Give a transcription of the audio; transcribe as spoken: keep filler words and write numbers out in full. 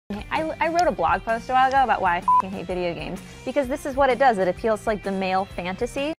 I, I wrote a blog post a while ago about why I f***ing hate video games, because this is what it does. It appeals to like the male fantasy,